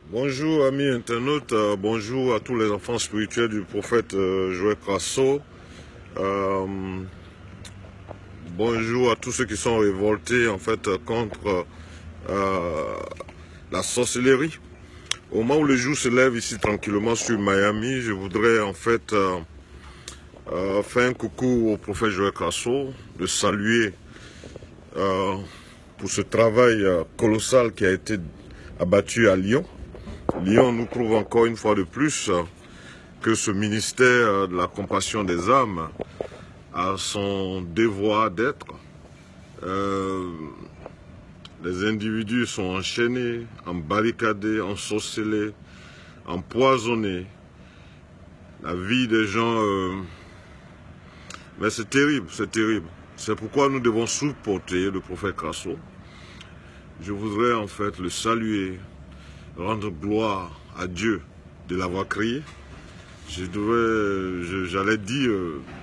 Bonjour amis internautes, bonjour à tous les enfants spirituels du prophète Joël Crasso. Bonjour à tous ceux qui sont révoltés en fait contre la sorcellerie. Au moment où le jour se lève ici tranquillement sur Miami, je voudrais en fait faire un coucou au prophète Joël Crasso, le saluer pour ce travail colossal qui a été abattu à Lyon. Lyon nous prouve encore une fois de plus que ce ministère de la compassion des âmes a son devoir d'être. Les individus sont enchaînés, embarricadés, ensorcelés, empoisonnés. La vie des gens... Mais c'est terrible, c'est terrible. C'est pourquoi nous devons supporter le prophète Crasso. Je voudrais en fait le saluer, rendre gloire à Dieu de l'avoir créé. J'allais dire,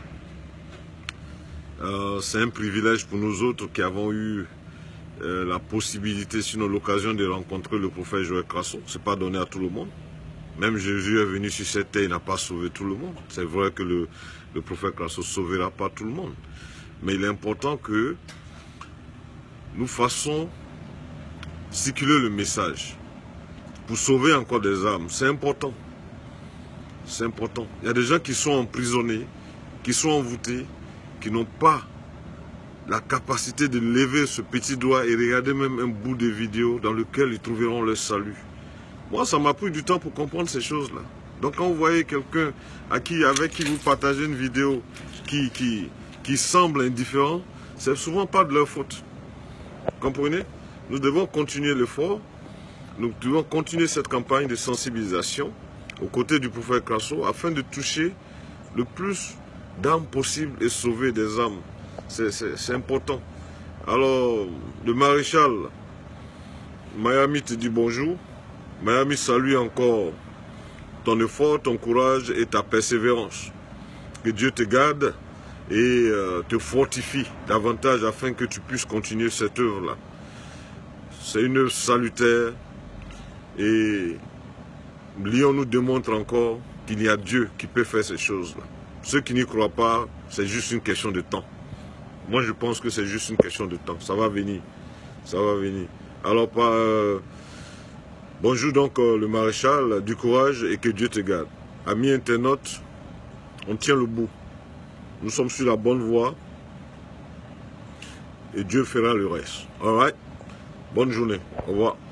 c'est un privilège pour nous autres qui avons eu la possibilité, sinon l'occasion de rencontrer le prophète Joël Crasso. Ce n'est pas donné à tout le monde. Même Jésus est venu sur cette terre, il n'a pas sauvé tout le monde. C'est vrai que le prophète Crasso ne sauvera pas tout le monde. Mais il est important que nous fassions circuler le message pour sauver encore des âmes. C'est important. C'est important. Il y a des gens qui sont emprisonnés, qui sont envoûtés, qui n'ont pas la capacité de lever ce petit doigt et regarder même un bout de vidéo dans lequel ils trouveront leur salut. Moi, ça m'a pris du temps pour comprendre ces choses-là. Donc, quand vous voyez quelqu'un avec qui vous partagez une vidéo qui semble indifférent, c'est souvent pas de leur faute. Comprenez? Nous devons continuer l'effort. Nous devons continuer cette campagne de sensibilisation aux côtés du prophète Crasso afin de toucher le plus d'âmes possible et sauver des âmes. C'est important. Alors, le maréchal, Miami te dit bonjour. Miami salue encore ton effort, ton courage et ta persévérance. Que Dieu te garde et te fortifie davantage afin que tu puisses continuer cette œuvre-là. C'est une œuvre salutaire et Lyon nous démontre encore qu'il y a Dieu qui peut faire ces choses-là. Ceux qui n'y croient pas, c'est juste une question de temps. Moi, je pense que c'est juste une question de temps. Ça va venir. Ça va venir. Alors, bonjour donc le maréchal, du courage et que Dieu te garde. Amis internautes, on tient le bout. Nous sommes sur la bonne voie et Dieu fera le reste. All right? Bonne journée. Au revoir.